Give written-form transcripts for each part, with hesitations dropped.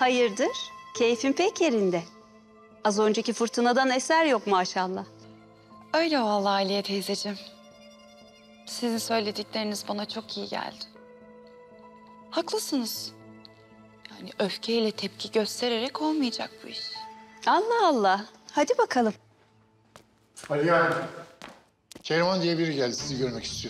Hayırdır? Keyfin pek yerinde. Az önceki fırtınadan eser yok maşallah. Öyle vallahi Aliye teyzeciğim. Sizin söyledikleriniz bana çok iyi geldi. Haklısınız. Yani öfkeyle tepki göstererek olmayacak bu iş. Allah Allah. Hadi bakalım. Aliye Hanım. Keriman diye biri geldi, sizi görmek istiyor.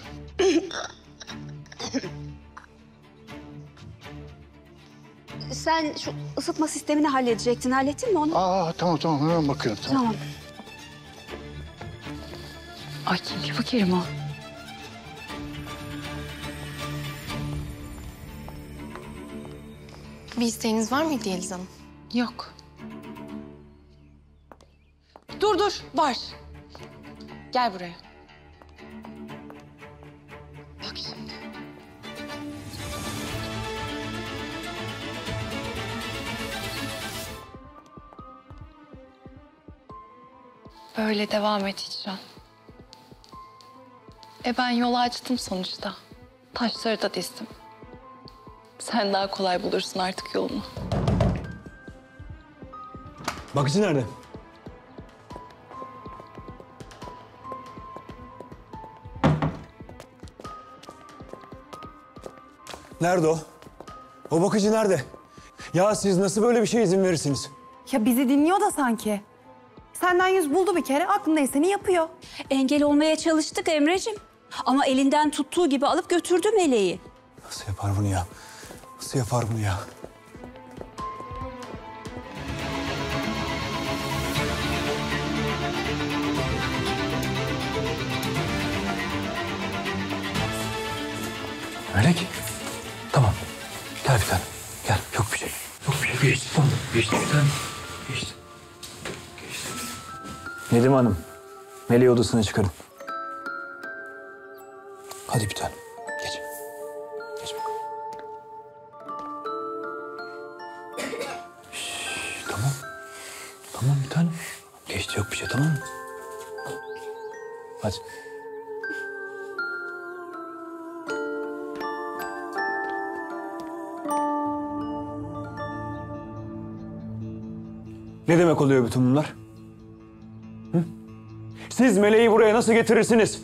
Sen şu ısıtma sistemini halledecektin. Hallettin mi onu? Tamam hemen bakıyorum. Tamam. Ay kim bu Kerim o? Bir isteğiniz var mıydı Yeliz Hanım? Yok. Dur var. Gel buraya. Bak şimdi. Böyle devam et Hicran. Ben yolu açtım sonuçta. Taşları da dizdim. Sen daha kolay bulursun artık yolunu. Bakıcı nerede? Nerede o? O bakıcı nerede? Ya siz nasıl böyle bir şeye izin verirsiniz? Ya bizi dinliyor da sanki. Senden yüz buldu bir kere, aklında eseni yapıyor. Engel olmaya çalıştık Emreciğim. Ama elinden tuttuğu gibi alıp götürdü Meleği. Nasıl yapar bunu ya? Nasıl yapar bunu ya? Melek. Tamam. Gel bir tane. Gel. Yok bir şey. Yok bir şey. Geçti. Tamam. Geçti bir tane. Geçti. Geçti. Nedim Hanım. Meleği odasına çıkarın. Hadi bir tane. Geç. Geç bakalım. Tamam. Tamam bir tane. Geçti yok bir şey tamam mı? Hadi. Ne demek oluyor bütün bunlar? Hı? Siz Meleği buraya nasıl getirirsiniz?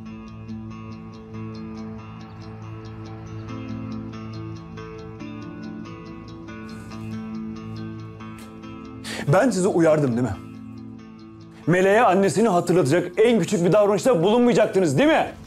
Ben sizi uyardım değil mi? Meleğe annesini hatırlatacak en küçük bir davranışta bulunmayacaktınız değil mi?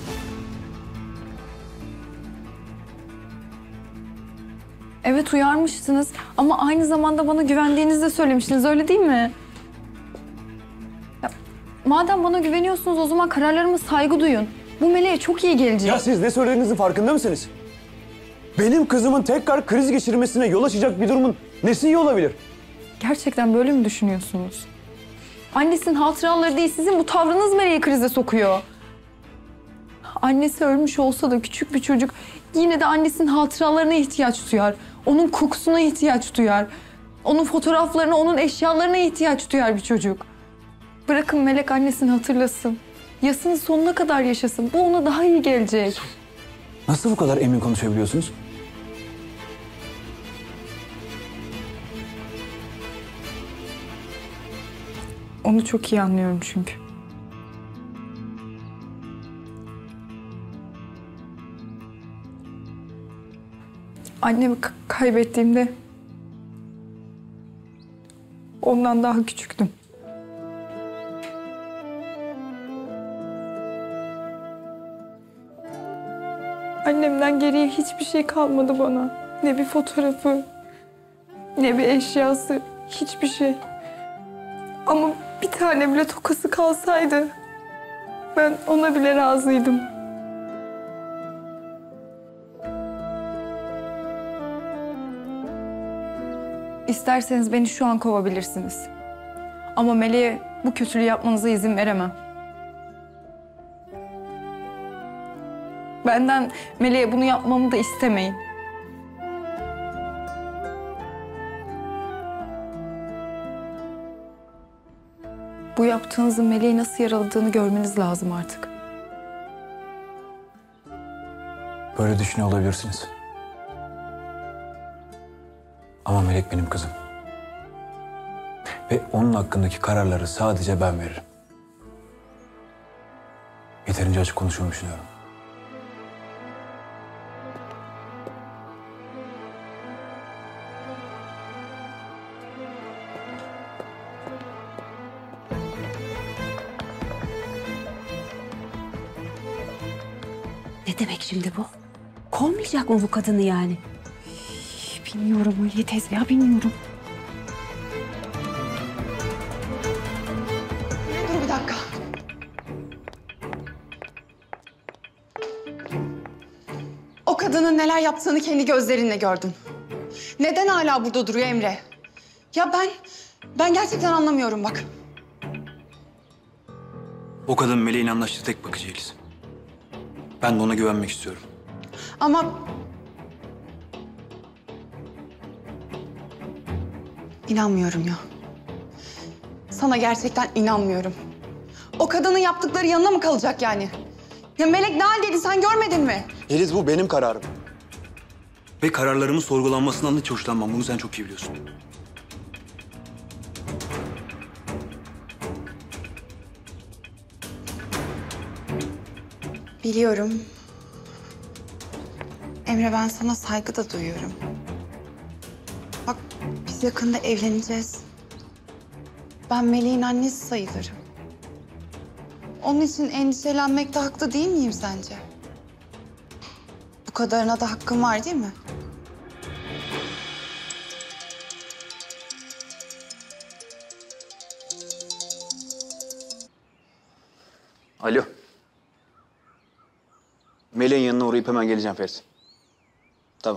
Evet uyarmıştınız ama aynı zamanda bana güvendiğinizi de söylemiştiniz, öyle değil mi? Ya, madem bana güveniyorsunuz o zaman kararlarıma saygı duyun. Bu Meleğe çok iyi gelecek. Ya siz ne söylediğinizin farkında mısınız? Benim kızımın tekrar kriz geçirmesine yol açacak bir durumun nesi iyi olabilir? Gerçekten böyle mi düşünüyorsunuz? Annesinin hatıraları değil, sizin bu tavrınız Meleği krize sokuyor. Annesi ölmüş olsa da küçük bir çocuk yine de annesinin hatıralarına ihtiyaç duyar. Onun kokusuna ihtiyaç duyar. Onun fotoğraflarına, onun eşyalarına ihtiyaç duyar bir çocuk. Bırakın Melek annesini hatırlasın. Yasını sonuna kadar yaşasın. Bu ona daha iyi gelecek. Nasıl bu kadar emin konuşabiliyorsunuz? Onu çok iyi anlıyorum çünkü. Annemi kaybettiğimde ondan daha küçüktüm. Annemden geriye hiçbir şey kalmadı bana. Ne bir fotoğrafı, ne bir eşyası, hiçbir şey. Ama bir tane bile tokası kalsaydı ben ona bile razıydım. İsterseniz beni şu an kovabilirsiniz. Ama Meleğe bu kötülüğü yapmanıza izin veremem. Benden Meleğe bunu yapmamı da istemeyin. Bu yaptığınızın Meleği nasıl yaraladığını görmeniz lazım artık. Böyle düşünüyor olabilirsiniz. Ama Melek benim kızım. Ve onun hakkındaki kararları sadece ben veririm. Yeterince açık konuşuyorum düşünüyorum. Ne demek şimdi bu? Kovmayacak mı bu kadını yani? Bilmiyorum Aliye teyze ya, bilmiyorum. Dur bir dakika. O kadının neler yaptığını kendi gözlerinle gördün. Neden hala burada duruyor Emre? Ya ben gerçekten anlamıyorum bak. O kadın Meleğin anlaştığı tek bakıcı Yeliz. Ben de ona güvenmek istiyorum. Ama... İnanmıyorum ya. Sana gerçekten inanmıyorum. O kadının yaptıkları yanına mı kalacak yani? Ya Melek ne haldeydi sen görmedin mi? Yeliz bu benim kararım. Ve kararlarımın sorgulanmasından da hiç hoşlanmam. Bunu sen çok iyi biliyorsun. Biliyorum. Emre ben sana saygı da duyuyorum. Bak biz yakında evleneceğiz. Ben Melek'in annesi sayılırım. Onun için endişelenmekte haklı değil miyim sence? Bu kadarına da hakkım var değil mi? Alo. Meleğin yanına uğrayıp hemen geleceğim Ferit. Tamam.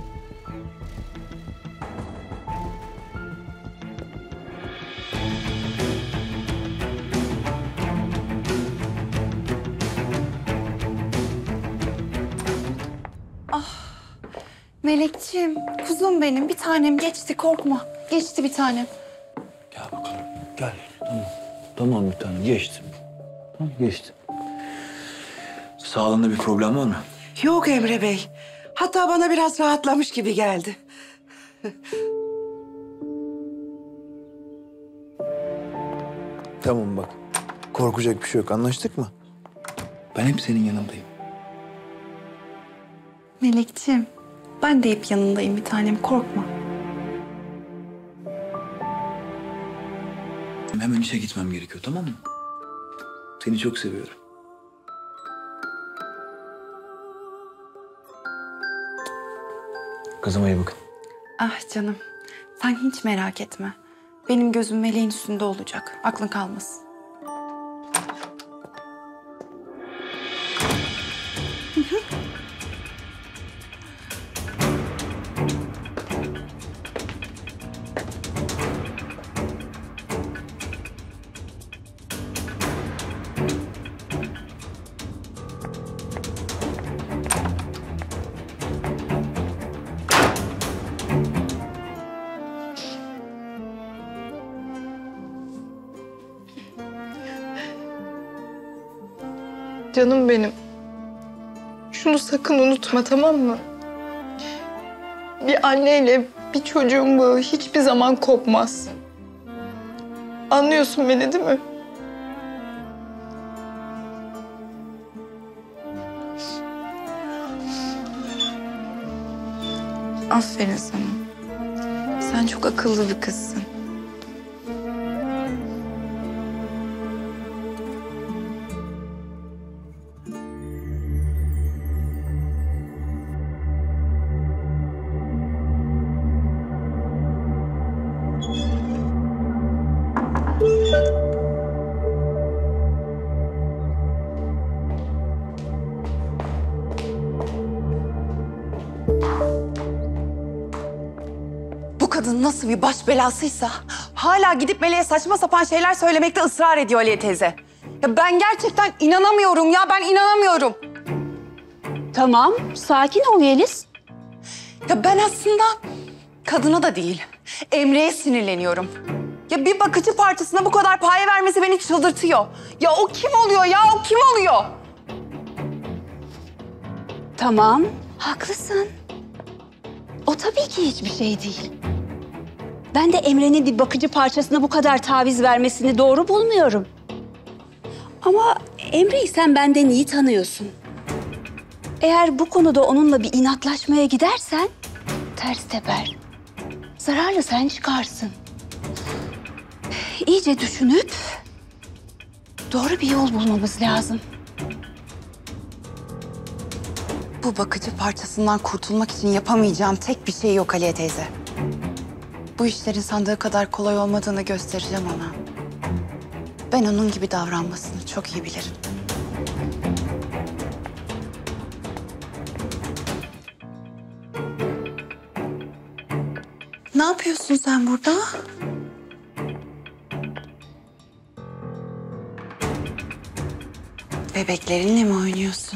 Melekciğim, kuzum benim. Bir tanem geçti korkma. Geçti bir tanem. Gel bakalım. Gel. Tamam. Tamam bir tanem. Geçtim. Tamam geçtim. Sağlığında bir problem var mı? Yok Emre Bey. Hatta bana biraz rahatlamış gibi geldi. Tamam bak. Korkacak bir şey yok. Anlaştık mı? Ben hep senin yanındayım. Melekciğim, ben de hep yanındayım bir tanem. Korkma. Hemen işe gitmem gerekiyor, tamam mı? Seni çok seviyorum. Kızıma iyi bakın. Ah canım, sen hiç merak etme. Benim gözüm Melek'in üstünde olacak. Aklın kalmasın. Canım benim. Şunu sakın unutma, tamam mı? Bir anneyle bir çocuğun bağı hiçbir zaman kopmaz. Anlıyorsun beni değil mi? Aferin sana. Sen çok akıllı bir kızsın. Bu kadın nasıl bir baş belasıysa hala gidip Melek'e saçma sapan şeyler söylemekte ısrar ediyor Aliye teyze. Ya ben gerçekten inanamıyorum ya, ben inanamıyorum. Tamam, sakin ol Yeliz. Ya ben aslında kadına da değil, Emre'ye sinirleniyorum. Ya bir bakıcı partisine bu kadar paye vermesi beni çıldırtıyor. Ya o kim oluyor ya, o kim oluyor? Tamam, haklısın. O tabii ki hiçbir şey değil. Ben de Emre'nin bir bakıcı parçasına bu kadar taviz vermesini doğru bulmuyorum. Ama Emre'yi sen benden iyi tanıyorsun. Eğer bu konuda onunla bir inatlaşmaya gidersen ters teper. Zararlı sen çıkarsın. İyice düşünüp doğru bir yol bulmamız lazım. Bu bakıcı parçasından kurtulmak için yapamayacağım tek bir şey yok Aliye teyze. Bu işlerin sandığı kadar kolay olmadığını göstereceğim ona. Ben onun gibi davranmasını çok iyi bilirim. Ne yapıyorsun sen burada? Bebeklerinle mi oynuyorsun?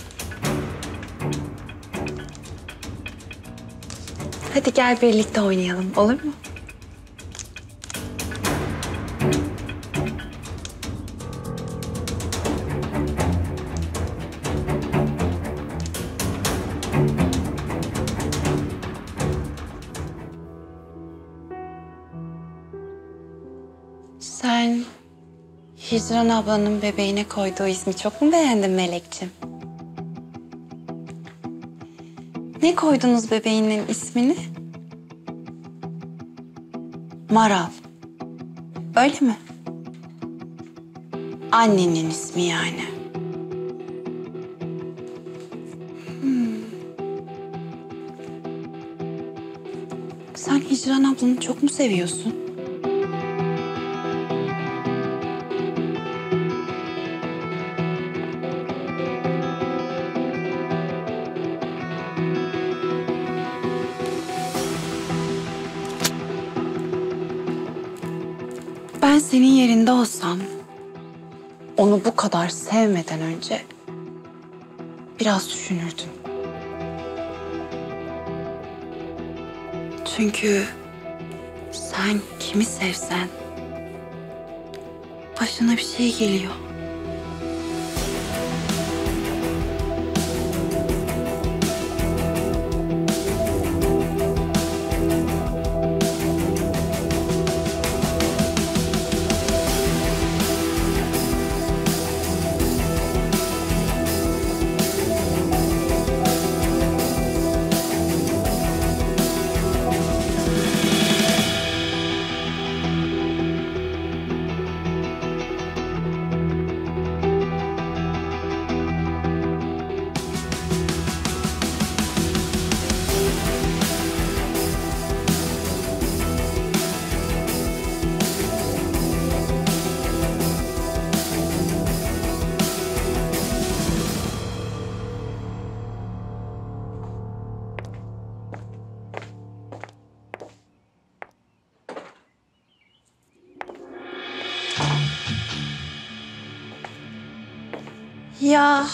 Hadi gel birlikte oynayalım, olur mu? Sen Hicran ablanın bebeğine koyduğu ismi çok mu beğendin Melekciğim? Ne koydunuz bebeğinin ismini? Maral. Öyle mi? Annenin ismi yani. Sen Hicran ablanı çok mu seviyorsun? Ben senin yerinde olsam, onu bu kadar sevmeden önce biraz düşünürdüm. Çünkü sen kimi sevsen başına bir şey geliyor. Ya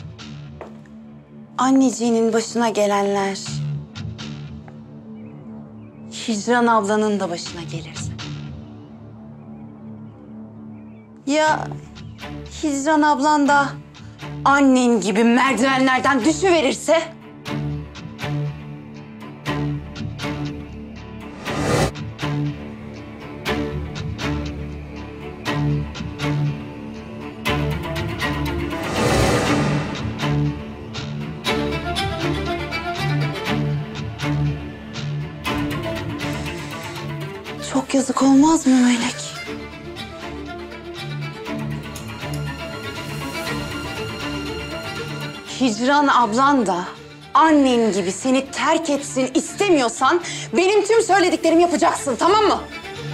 anneciğinin başına gelenler Hicran ablanın da başına gelirse. Ya Hicran ablan da annen gibi merdivenlerden düşüverirse? Çok yazık olmaz mı Melek? Hicran ablan da annen gibi seni terk etsin istemiyorsan benim tüm söylediklerimi yapacaksın, tamam mı?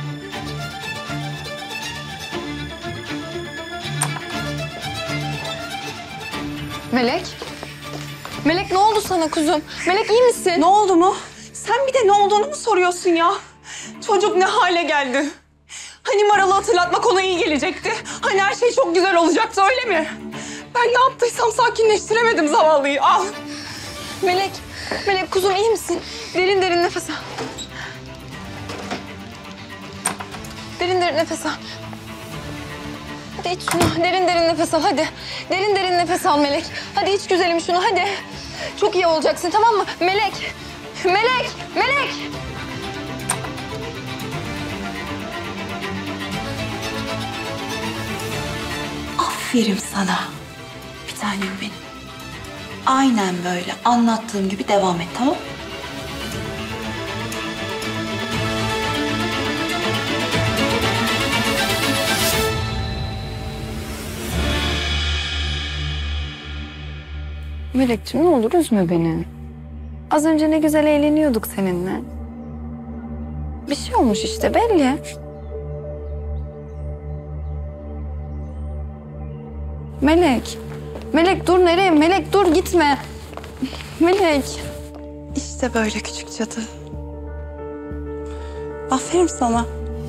Melek? Melek ne oldu sana kuzum? Melek iyi misin? Ne oldu mu? Sen bir de ne olduğunu mu soruyorsun ya? Çocuk ne hale geldi? Hani Maral'ı hatırlatmak ona iyi gelecekti? Hani her şey çok güzel olacaktı, öyle mi? Ben ne yaptıysam sakinleştiremedim zavallıyı. Al. Melek, Melek kuzum iyi misin? Derin derin nefes al. Derin derin nefes al. Hadi iç şunu. Derin derin nefes al hadi. Derin derin nefes al Melek. Hadi iç güzelim şunu hadi. Çok iyi olacaksın, tamam mı? Melek. Melek! Melek! Aferin sana. Bir tanem benim. Aynen böyle anlattığım gibi devam et, tamam? Melekciğim ne olur üzme beni. Az önce ne güzel eğleniyorduk seninle. Bir şey olmuş işte belli. Melek. Melek dur nereye? Melek dur gitme. Melek. İşte böyle küçük cadı. Aferin sana.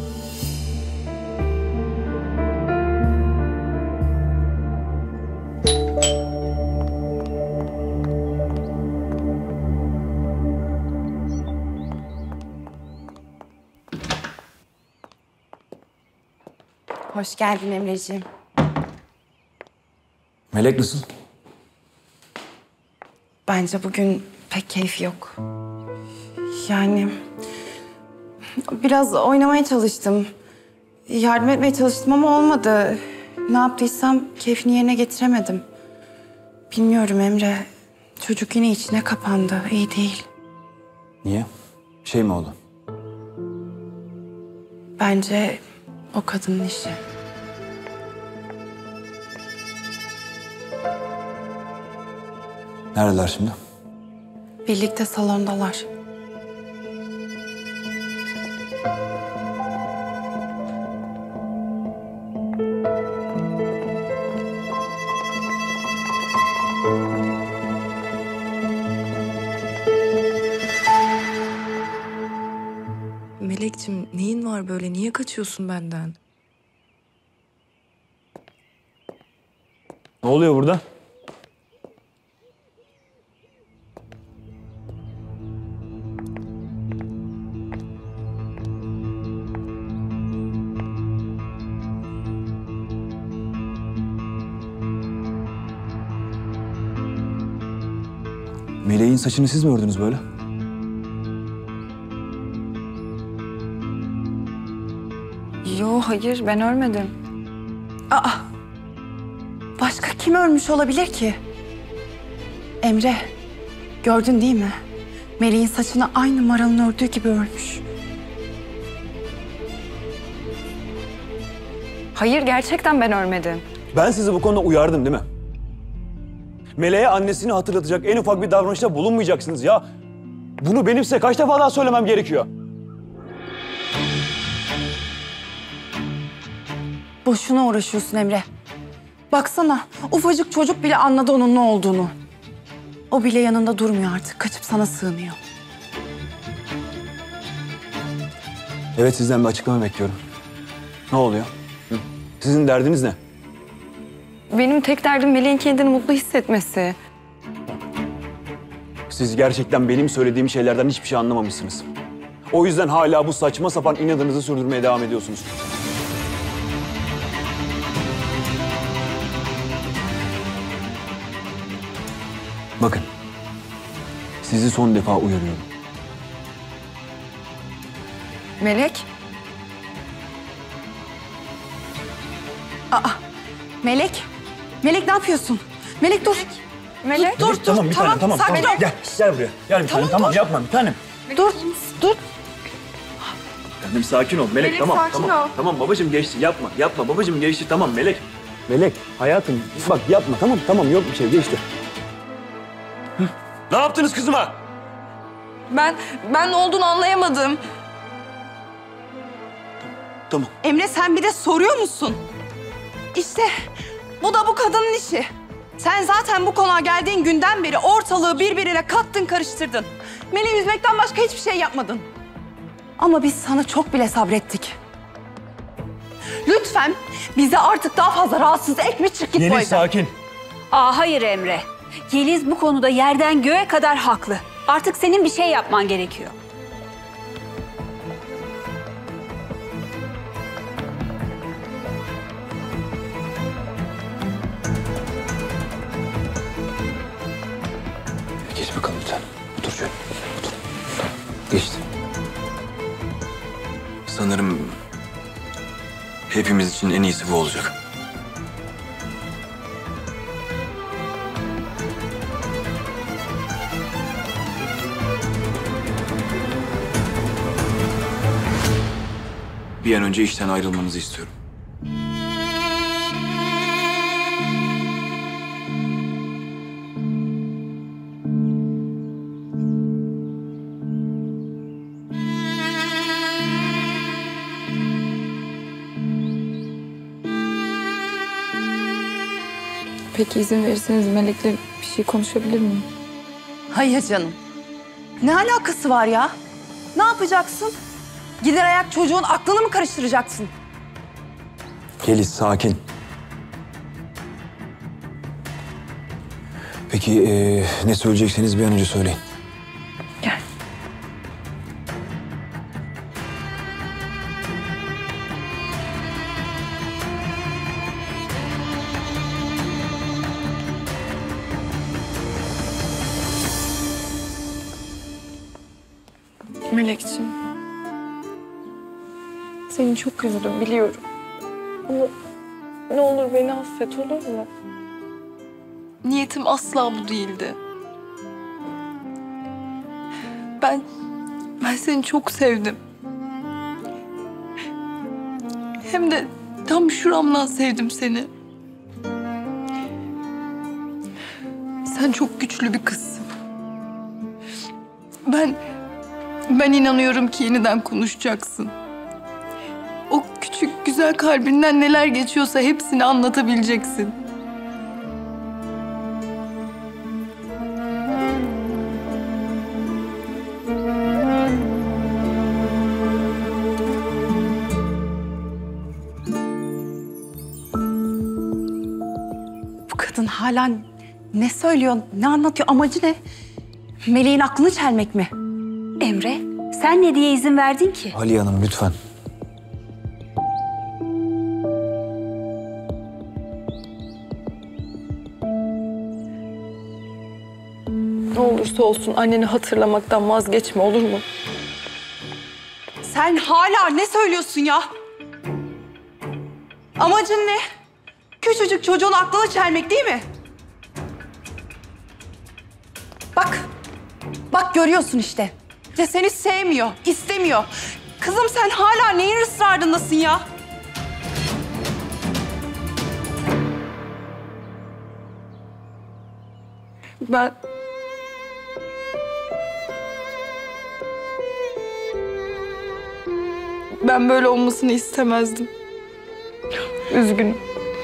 Hoş geldin Emreciğim. Melek nasıl? Bence bugün pek keyfi yok. Yani biraz oynamaya çalıştım. Yardım etmeye çalıştım ama olmadı. Ne yaptıysam keyfini yerine getiremedim. Bilmiyorum Emre. Çocuk yine içine kapandı. İyi değil. Niye? Bir şey mi oldu? Bence o kadının işi. Neredeler şimdi? Birlikte salondalar. Melekciğim neyin var böyle? Niye kaçıyorsun benden? Ne oluyor burada? Meleğin saçını siz mi ördünüz böyle? Yo hayır ben örmedim. Aa! Başka kim ölmüş olabilir ki? Emre, gördün değil mi? Meleğin saçını aynı Maral'ın ördüğü gibi örmüş. Hayır gerçekten ben örmedim. Ben sizi bu konuda uyardım değil mi? Meleğe annesini hatırlatacak en ufak bir davranışta bulunmayacaksınız ya. Bunu benim size kaç defa daha söylemem gerekiyor? Boşuna uğraşıyorsun Emre. Baksana, ufacık çocuk bile anladı onun ne olduğunu. O bile yanında durmuyor artık, kaçıp sana sığınıyor. Evet, sizden bir açıklama bekliyorum. Ne oluyor? Hı? Sizin derdiniz ne? Benim tek derdim Melek'in kendini mutlu hissetmesi. Siz gerçekten benim söylediğim şeylerden hiçbir şey anlamamışsınız. O yüzden hala bu saçma sapan inadınızı sürdürmeye devam ediyorsunuz. Bakın, sizi son defa uyarıyorum. Melek? Aa, Melek. Melek ne yapıyorsun? Melek dur. Melek? Dur, Tamam, bir tanem, tamam. sakin ol. Gel buraya. Gel bir tanem, tamam yapma bir tanem. Dur, dur. Tanem sakin ol. Melek, tamam, sakin tamam. ol. Tamam babacığım geçti, yapma babacığım geçti, tamam Melek. Melek, hayatım bak yapma, tamam yok bir şey geçti. Hı? Ne yaptınız kızıma? Ben ne olduğunu anlayamadım. Tamam. Emre sen bir de soruyor musun? İşte bu da bu kadının işi. Sen zaten bu konağa geldiğin günden beri ortalığı birbirine kattın karıştırdın. Melek'i üzmekten başka hiçbir şey yapmadın. Ama biz sana çok bile sabrettik. Lütfen bizi artık daha fazla rahatsız etme, çık git bu evden. Yeliz sakin. Aa hayır Emre. Yeliz bu konuda yerden göğe kadar haklı. Artık senin bir şey yapman gerekiyor. Geç bakalım lütfen. Otur şöyle. Otur. Hepimiz için en iyisi bu olacak. Bir an önce işten ayrılmanızı istiyorum. Peki izin verirseniz Melek'le bir şey konuşabilir miyim? Hayır canım. Ne alakası var ya? Ne yapacaksın? Gider ayak çocuğun aklını mı karıştıracaksın? Yeliz sakin. Peki ne söyleyecekseniz bir an önce söyleyin. Gel. Melekciğim. Seni çok üzdüm biliyorum. Ama ne olur beni affet, olur mu? Niyetim asla bu değildi. Ben seni çok sevdim. Hem de tam şuramdan sevdim seni. Sen çok güçlü bir kızsın. Ben inanıyorum ki yeniden konuşacaksın. O küçük güzel kalbinden neler geçiyorsa hepsini anlatabileceksin. Bu kadın hala ne söylüyor, ne anlatıyor, amacı ne? Meleğin aklını çelmek mi? Emre, sen ne diye izin verdin ki? Aliye Hanım lütfen. Ne olursa olsun anneni hatırlamaktan vazgeçme, olur mu? Sen hala ne söylüyorsun ya? Amacın ne? Küçücük çocuğun aklını çelmek değil mi? Bak görüyorsun işte. Ya seni sevmiyor, istemiyor. Kızım sen hala neyin ısrarındasın ya? Ben böyle olmasını istemezdim. Üzgünüm.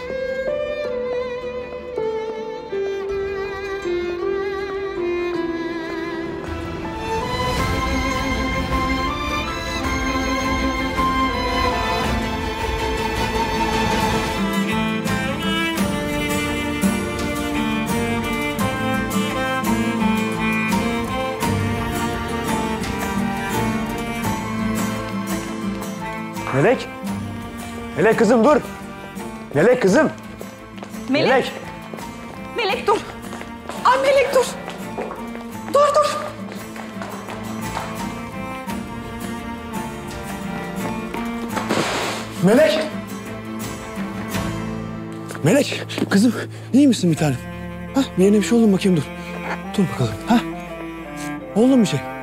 Melek. Melek kızım dur. Melek kızım. Melek. Melek dur. Ay Melek dur. Dur. Melek! Melek, kızım iyi misin bir tanem? Ha, bir yerine bir şey oldu mu bakayım dur. Dur bakalım. Ha? Oldu mu bir şey?